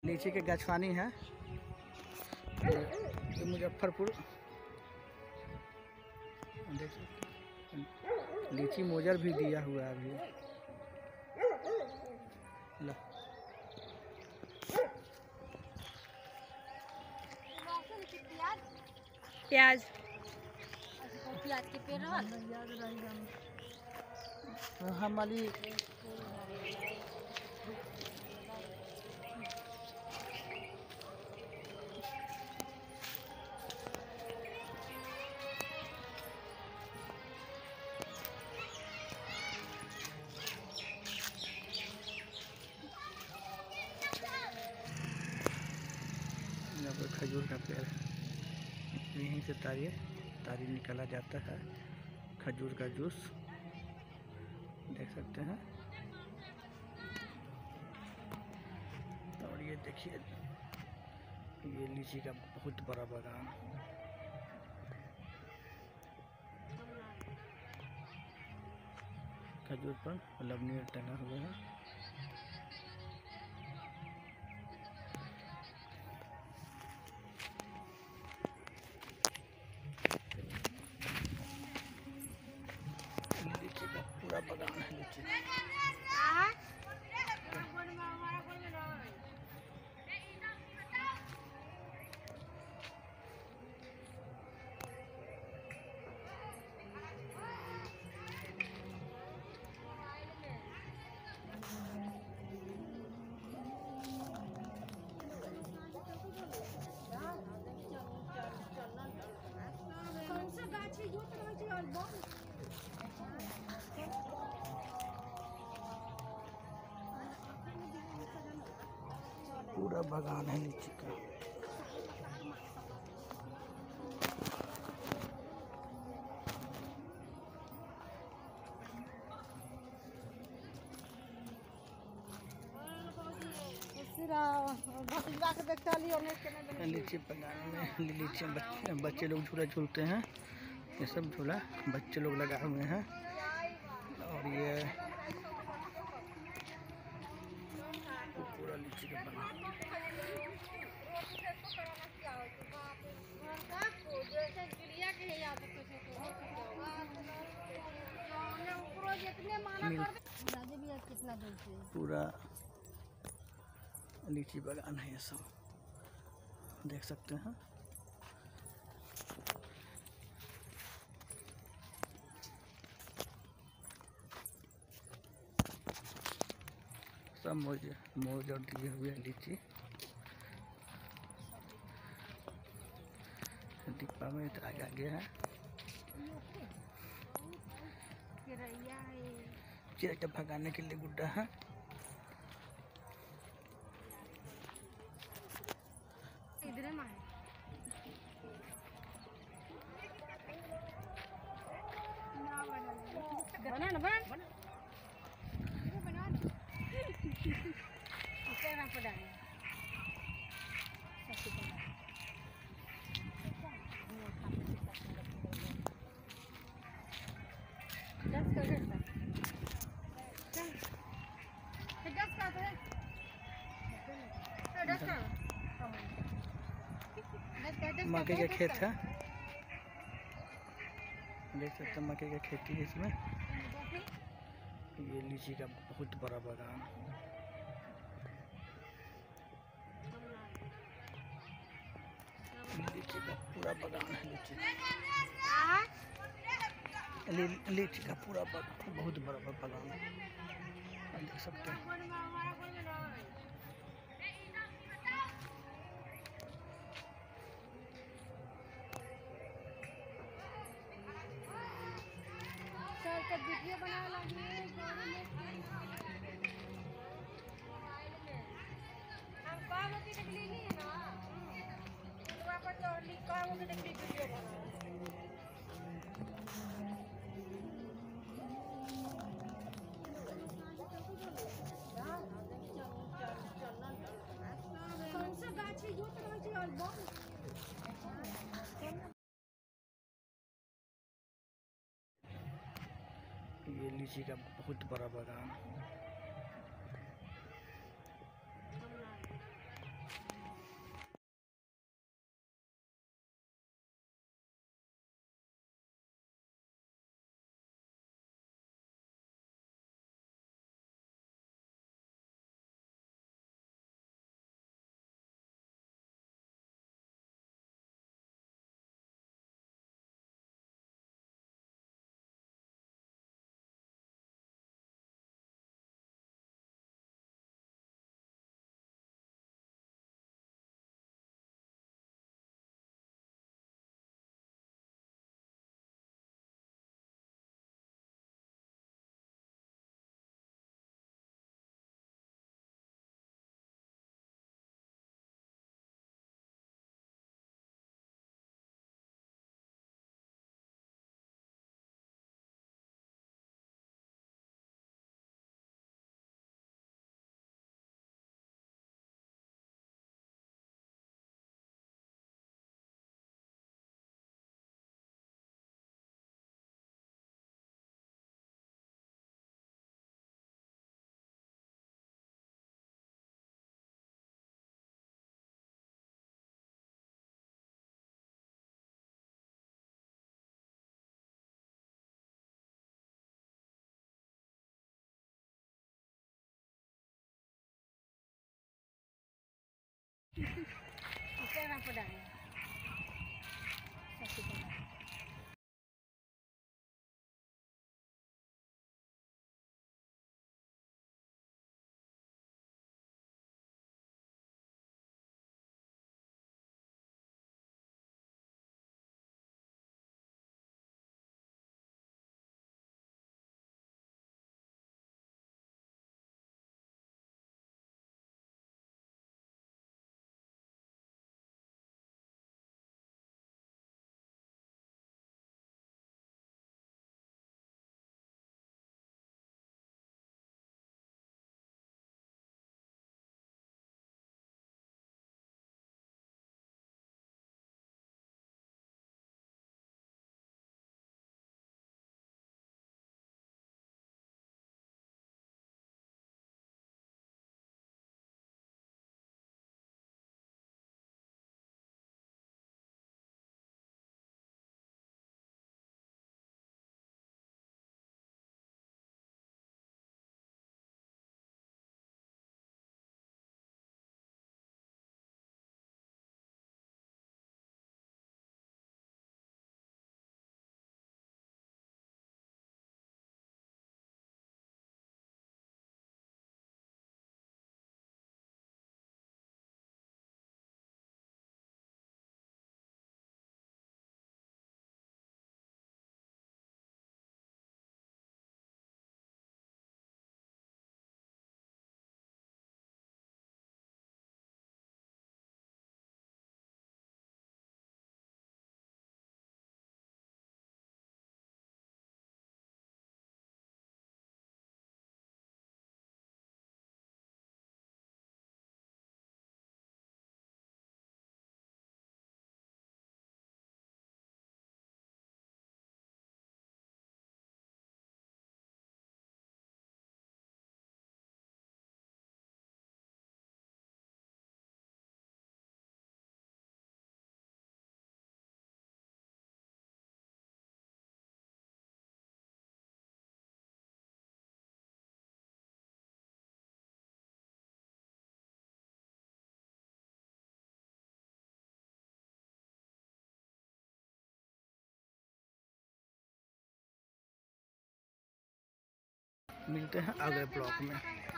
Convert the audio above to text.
लीची के गछवानी है ये मुजफ्फरपुर। देख लीची मोजर भी दिया हुआ है अभी। लो प्याज के पेड़ हमारी खजूर का पेड़ यहीं से तारी निकाला जाता है। खजूर का जूस देख सकते हैं। और ये देखिए ये लीची का बहुत बड़ा बागान। खजूर पर लवनीय टंगा हुआ है। लीची का पूरा बागान है लीची। पूरा बागान है लीची का। लीची बागान में लीची बच्चे लोग झूला झूलते हैं। ये सब झूला बच्चे लोग लगा हुए हैं। और ये पूरा लीची का बागान। पूरा लीची बागान है ये सब देख सकते हैं। सब मोजर दिए हुए हैं लीची। डिब्बा में इतना आगे है। चिड़िया भगाने के लिए गुड्डा है। मकई का खेत है देख सकते हैं। मकई का खेती है इसमें। ये लीची का बहुत बड़ा बागान। लीची का पूरा बागान है लीची का पूरा बहुत बड़ा बागान देख सकते हैं। वीडियो बना लगी हम काम की डिग्री नहीं है ना वहाँ पर तो काम की डिग्री वीडियो बना कौन सा गाछ है जो और ये लीची का बहुत बड़ा बागान। Instagram po dahil. Sa sito na. मिलते हैं अगले ब्लॉग में।